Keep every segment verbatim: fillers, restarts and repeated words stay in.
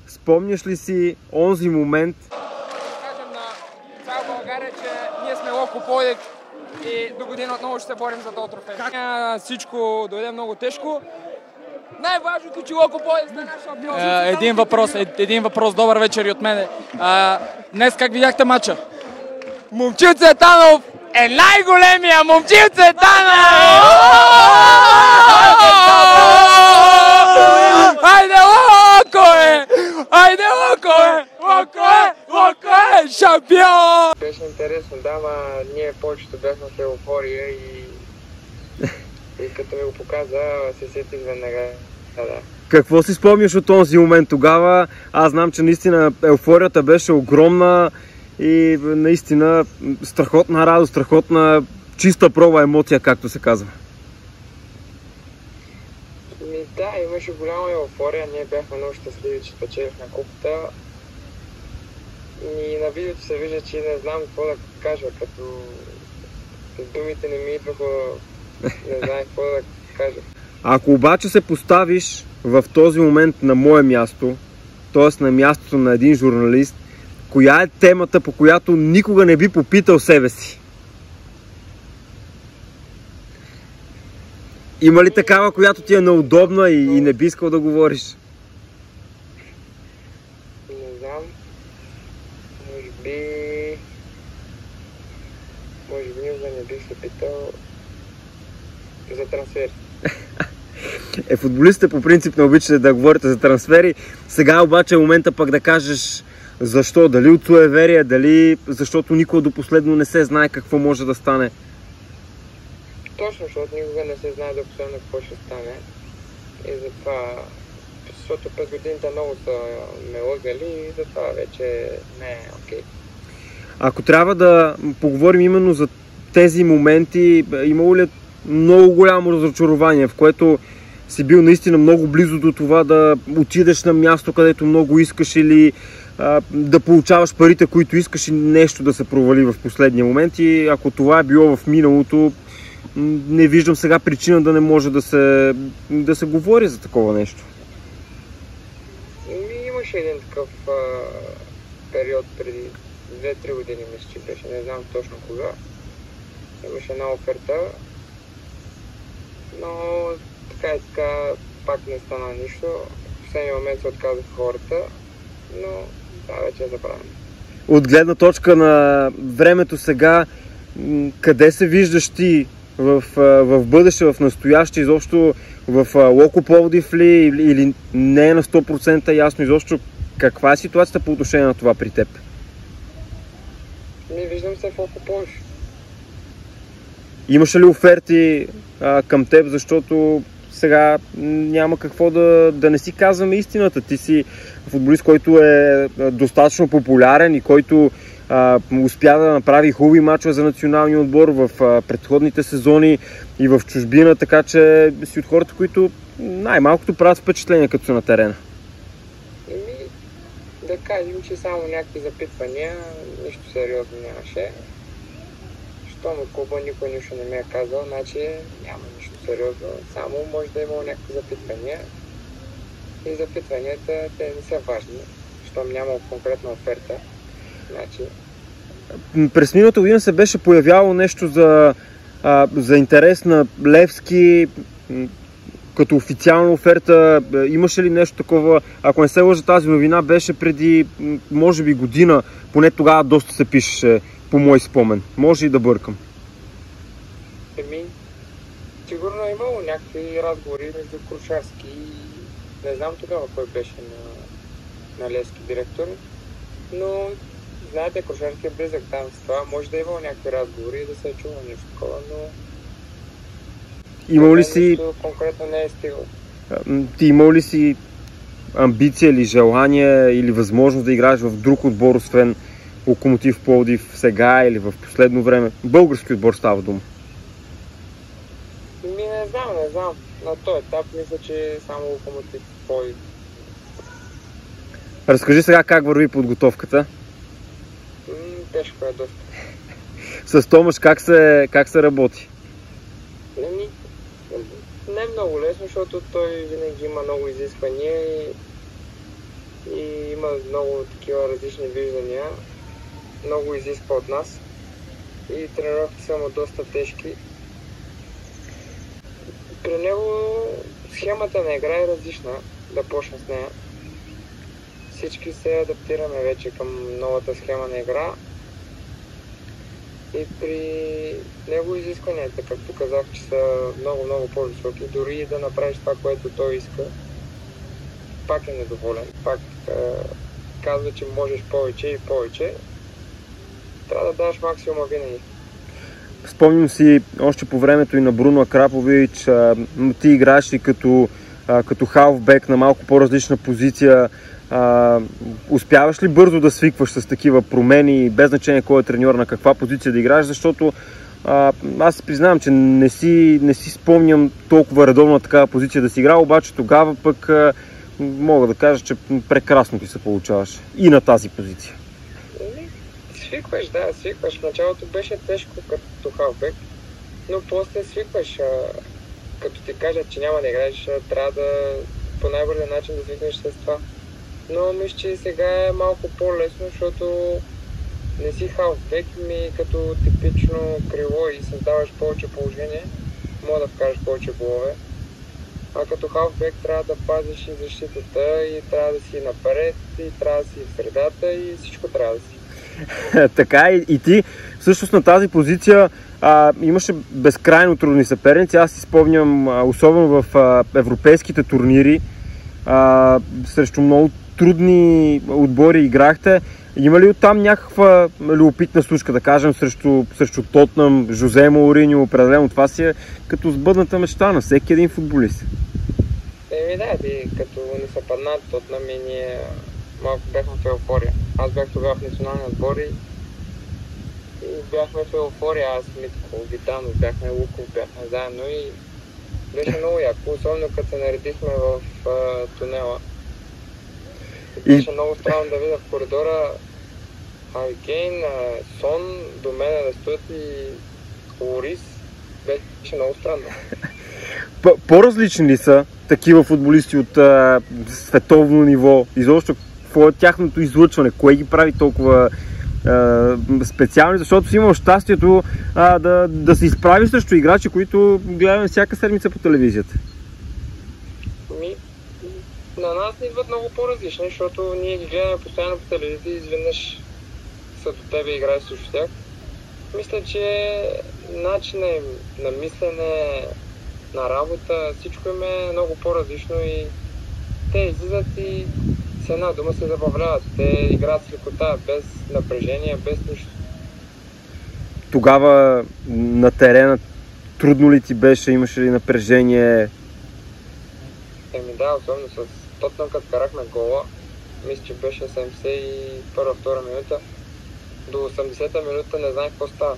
спомняш ли си онзи момент? Кажем на цяла България, че ние сме Локо Пловдив и до година отново ще се борим за този трофей. Всичко дойде много тежко. Най-важното, че Локо Пловдив стана шампион. Е, един въпрос, е, един въпрос, добър вечер и от мене. А, днес как видяхте матча? Момчил Цветанов е най-големия! Момчил Цветанов! Айде Локо е! Айде Локо е! Локо е! Локо е! Шампион! Беше интересно, да, ма ние повечето бяхме в еуфория и, и като ми го показа, се сетих веднага. Да, да. Какво си спомняш от този момент тогава? Аз знам, че наистина еуфорията беше огромна и наистина страхотна радост, страхотна чиста проба емоция, както се казва. Ми, да, имаше голяма еуфория, ние бяхме много щастливи, че спечелихме купата. И на видеото се вижда, че не знам какво да кажа, като думите не ми идваха, не знам какво да кажа. Ако обаче се поставиш в този момент на мое място, т.е. на мястото на един журналист, коя е темата, по която никога не би попитал себе си? Има ли такава, която ти е неудобна и, и не би искал да говориш? Не знам. Може би... Може би никога не бих се питал за трансфер. Е, футболистите по принцип не обичате да говорите за трансфери. Сега обаче е момента пък да кажеш защо. Дали от суеверие, дали защото никога до последно не се знае какво може да стане. Точно, защото никога не се знае до последно какво ще стане. И затова, защото през годините много са ме лъгали и затова вече не е окей. Ако трябва да поговорим именно за тези моменти, имало ли много голямо разочарование, в което си бил наистина много близо до това да отидеш на място, където много искаш, или а, да получаваш парите, които искаш, и нещо да се провали в последния момент? И ако това е било в миналото, не виждам сега причина да не може да се, да се говори за такова нещо. Ми, имаше един такъв а, период преди две-три години, мисля, че беше, не знам точно кога. Имаше една оферта, но така и така пак не стана нищо. В последния момент се отказаха хората, но това вече е забравено. От гледна точка на времето сега, къде се виждаш ти в, в бъдеще, в настояще, изобщо в Локо Пловдив ли, или не е на сто процента ясно изобщо каква е ситуацията по отношение на това при теб? Ми, виждам се в Локо Пловдив. Имаше ли оферти а, към теб, защото сега няма какво да, да не си казваме истината. Ти си футболист, който е достатъчно популярен и който а, успя да направи хубави мачове за националния отбор в а, предходните сезони и в чужбина, така че си от хората, които най-малкото правят впечатление като са на терена. Еми, да кажем, че само някакви запитвания, нищо сериозно нямаше. Щом от клуба никой нищо не ми е казал, значи няма нищо сериозно, само може да е имало някакви запитвания. И запитванията, те не са важни, щом няма конкретна оферта. Значи... През миналата година се беше появяло нещо за, а, за интерес на Левски като официална оферта. Имаше ли нещо такова? Ако не се лъжа, тази новина беше преди, може би, година. Поне тогава доста се пишеше, по мой спомен. Може и да бъркам. Еми, сигурно е имало някакви разговори между Крушарски и не знам тогава кой беше на, на Левски директор, но знаете, Крушарски е близък там с това. Може да е имало някакви разговори и да се е чувало нещо такова, но имал ли си... конкретно не е стигал. Ти имал ли си амбиция или желание или възможност да играеш в друг отбор, освен Локомотив Пловдив сега или в последно време? Български отбор става дума. Ми не знам, не знам. На този етап мисля, че само Локомотив Пловдив. Разкажи сега как върви подготовката. М, тежко е доста. С Томаш как се, как се работи? Еми, не е много лесно, защото той винаги има много изисквания и, и има много такива различни виждания, много изисква от нас и тренировките са му доста тежки. При него схемата на игра е различна, да почна с нея. Всички се адаптираме вече към новата схема на игра и при него изискванията, както казах, че са много-много по-високи. Дори да направиш това, което той иска, пак е недоволен. Пак е, казва, че можеш повече и повече. Трябва да даш максимума винаги. Спомням си още по времето и на Бруно Акрапович, а, ти играеш и като, а, като халфбек на малко по-различна позиция. А, успяваш ли бързо да свикваш с такива промени, без значение кой е треньор, на каква позиция да играеш, защото а, аз признавам, че не си, не си спомням толкова редовно на такава позиция да си играл, обаче тогава пък а, мога да кажа, че прекрасно ти се получаваш и на тази позиция. Свикваш, да, свикваш. В началото беше тежко като халфбек, но после свикваш. А, като ти кажат, че няма да играеш, трябва да по най-бързия начин да свикнеш с това. Но мисля, че сега е малко по-лесно, защото не си халфбек, ми като типично крило и създаваш повече положение, може да вкараш повече голове. А като халфбек трябва да пазиш и защитата, и трябва да си напред, и трябва да си в средата, и всичко трябва да си. Така и, и ти всъщност на тази позиция а, имаше безкрайно трудни съперници. Аз си спомням, а, особено в а, европейските турнири, а, срещу много трудни отбори играхте. Има ли оттам някаква любопитна случка, да кажем, срещу, срещу Тотнъм, Жозе Мауриньо? Определено това си е като сбъдната мечта на всеки един футболист. Еми да, и като ни се падна Тотнъм и ние малко бяхме в еуфория. Аз бях тогава в националния отбор и бяхме в еуфория. Аз, Митко, Витанов, бяхме Луков, бяхме заедно и беше много яко, особено като се наредихме в а, тунела. И беше много странно да видя в коридора Хари Кейн, Сон, до мене да стоят и Лорис. Беше много странно. По-различни ли са такива футболисти от а, световно ниво? Изобщо какво е тяхното излъчване? Кое ги прави толкова а, специални? Защото си имал щастието а, да, да се изправи срещу играчи, които гледаме всяка седмица по телевизията. Ми, на нас ни идват много по-различни, защото ние ги гледаме постоянно по телевизия и изведнъж са до тебе и играеш срещу тях. Мисля, че начинът им на мислене, на работа, всичко им е много по-различно и те излизат и с една дума се забавляват. Те играят с лекота, без напрежение, без нищо. Тогава на терена трудно ли ти беше? Имаше ли напрежение? Еми да, особено с Тотнъм, като карахме гола. Мисля, че беше седемдесет и първа-втора минута. До осемдесета минута не знаех какво става.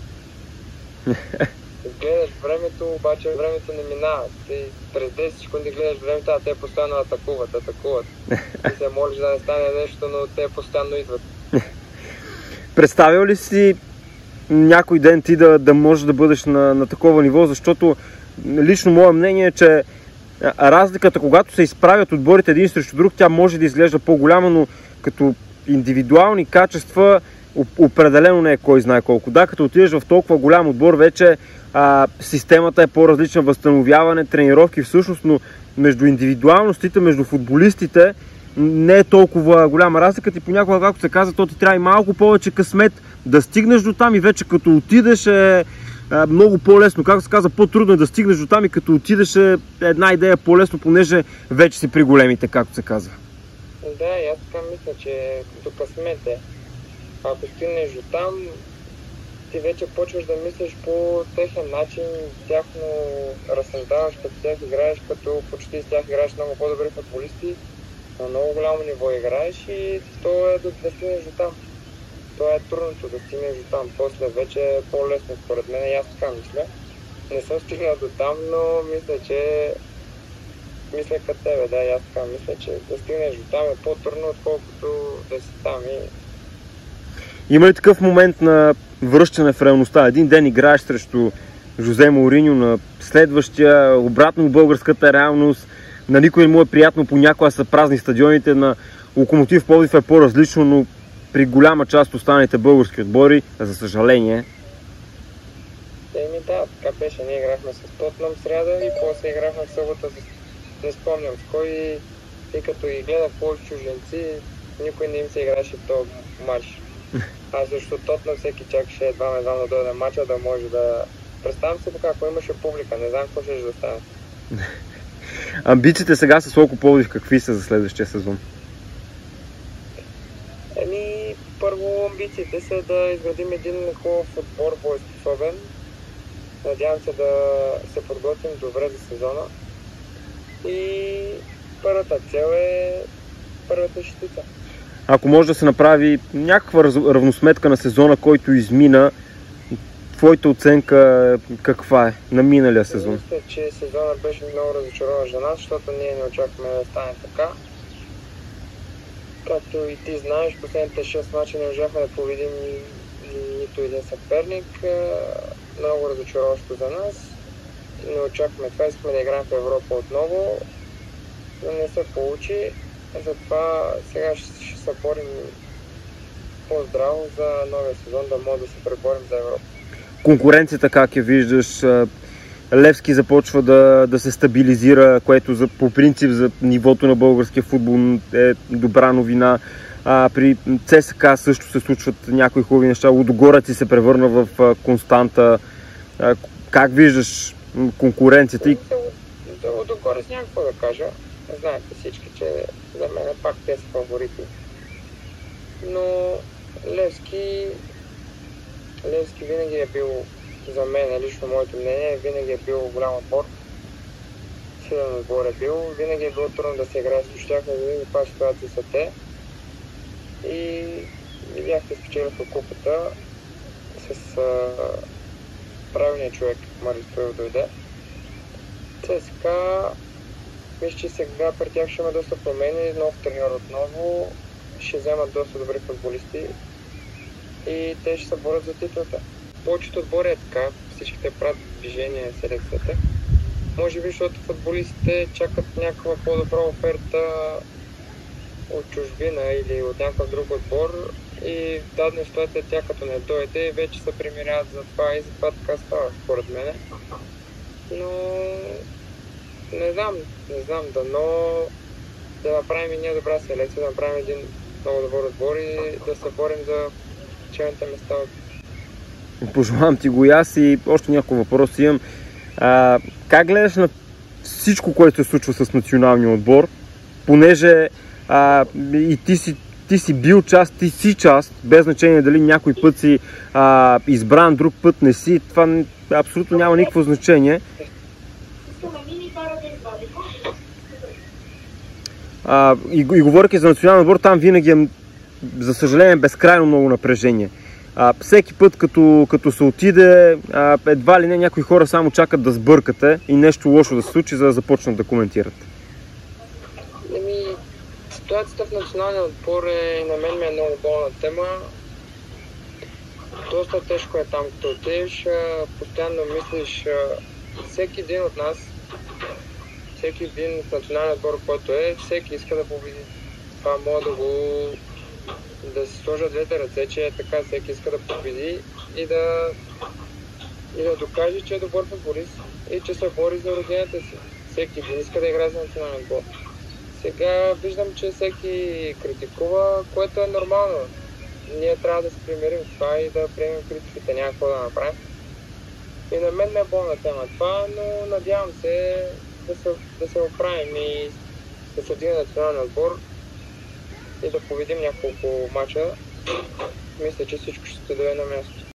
Гледаш времето, обаче времето не минава. Ти през десет секунди гледаш времето, а те постоянно атакуват, атакуват. Ти се молиш да не стане нещо, но те постоянно идват. Представил ли си някой ден ти да, да можеш да бъдеш на, на такова ниво, защото лично мое мнение е, че разликата, когато се изправят отборите един срещу друг, тя може да изглежда по-голяма, но като индивидуални качества определено не е кой знае колко. Да, като отидеш в толкова голям отбор, вече а, системата е по-различна, възстановяване, тренировки всъщност, но между индивидуалностите, между футболистите не е толкова голяма разлика и понякога, както се казва, то ти трябва и малко повече късмет да стигнеш до там и вече като отидеш е а, много по-лесно. Както се казва, по-трудно е да стигнеш до там и като отидеш е една идея по-лесно, понеже вече си при големите, както се казва. Да, и аз така мисля, че като късмет е. Ако стигнеш до там, ти вече почваш да мислиш по техен начин, тяхно разсъждаваш, като тях играеш, като почти с тях играеш много по-добри футболисти, на много голямо ниво играеш и то е да, да стигнеш до там. То е трудното да стигнеш до там, после вече е по-лесно според мен и аз така мисля. Не съм стигнал до там, но мисля, че мисля като тебе, да, и аз така мисля, че да стигнеш до там е по-трудно, отколкото да си там и... Има ли такъв момент на връщане в реалността? Един ден играеш срещу Жозе Мауриньо, на следващия обратно в българската реалност, на никой не му е приятно, понякога са празни стадионите, на Локомотив Пловдив е по-различно, но при голяма част останалите български отбори, за съжаление. Еми да, така беше. Ние играхме с Тотнъм сряда и после играхме в събота с... Не спомням с кой, и като ги гледах повече чужденци, никой не им се играше в този матч. Аз защото Тотнъм всеки чакаше едва едва да дойде матча, да може да... Представям се така, ако имаше публика, не знам какво ще да стане. Амбициите сега с Локо Пловдив какви са за следващия сезон? Еми, първо амбициите са да изградим един хубав отбор, боеспособен. Надявам се да се подготвим добре за сезона. И първата цел е първата шестица. Ако може да се направи някаква равносметка на сезона, който измина, твоята оценка каква е на миналия сезон? Мисля, че сезонът беше много разочарован за нас, защото ние не очакваме да стане така. Както и ти знаеш, последните шест мача не можахме да победим нито един съперник. Много разочароващо за нас. Не очакваме това, искаме да играем в Европа отново, но не се получи. Затова сега ще, ще се борим по-здраво за новия сезон, да може да се преборим за Европа. Конкуренцията как я виждаш? Левски започва да, да се стабилизира, което за, по принцип за нивото на българския футбол е добра новина. А, при ЦСКА също се случват някои хубави неща. Лудогорец се превърна в а, константа. А, как виждаш конкуренцията? И... За Лудогорец няма какво да кажа. Знаете всички, че за мен пак те са фаворити. Но Левски, Левски винаги е бил, за мен, лично моето мнение, винаги е бил голям отбор. Силен отбор е бил. Винаги е било трудно да се играе с тях, да видим каква ситуация са те. И бяхте спечелиха купата с а, правилния човек, Мари Стоилов дойде. ЦСКА, мисля, че сега при тях ще има доста промени, нов треньор отново, ще вземат доста добри футболисти и те ще се борят за титлата. Повечето отбори е така, всичките правят движение в селекцията. Може би, защото футболистите чакат някаква по-добра оферта от чужбина или от някакъв друг отбор и в дадена ситуация тя като не дойде, вече се премиряват за това и за това така става, според мене. Но не знам, не знам, дано да направим и ние добра селекция, да направим един много добър отбор и да се борим за челните места. Пожелавам ти го и аз и още няколко въпроси имам. А, как гледаш на всичко, което се случва с националния отбор, понеже а, и ти си, ти си бил част, ти си част, без значение дали някой път си а, избран, друг път не си, това абсолютно няма никакво значение. А, и, и говоряки за националния отбор, там винаги е, за съжаление, безкрайно много напрежение. А, всеки път, като, като се отиде, а, едва ли не някои хора само чакат да сбъркате и нещо лошо да се случи, за да започнат да коментират. Еми, ситуацията в националния отбор е, на мен ми е много болна тема. Доста тежко е там, като отидеш, постоянно мислиш, всеки един от нас, всеки един в националния отбор, който е, всеки иска да победи. Това мога да го да се сложа двете ръце, че е така, всеки иска да победи и да, и да докаже, че е добър футболист и че се бори за родината си. Всеки един иска да играе за национален отбор. Сега виждам, че всеки критикува, което е нормално. Ние трябва да се примирим с това и да приемем критиките, няма какво да направим. И на мен не е болна тема това, но надявам се да се, да се оправим и да се отиде национален отбор и да победим няколко мача. Мисля, че всичко ще се даде на място.